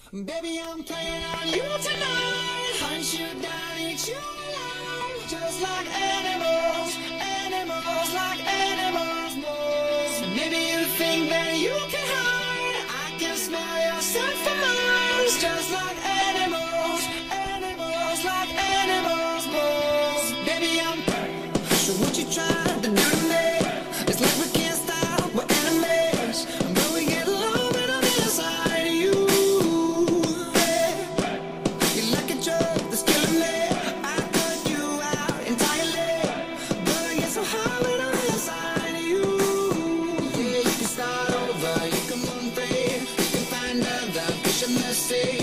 Baby, I'm playing on you tonight. Hunt you down, eat you alive. Just like animals, animals, like animals, moles. Maybe you think that you can hide. I can smell your scent from miles. Just like animals, animals, like animals, moles. Baby, I'm so what you trying to do to me? It's like we can't stop, we're enemies, but we get along when I'm inside of you. You're like a drug that's killing me. I cut you out entirely, but I get so high when I'm inside of you. Yeah, you can start over, you can run free, you can find other fish in the sea.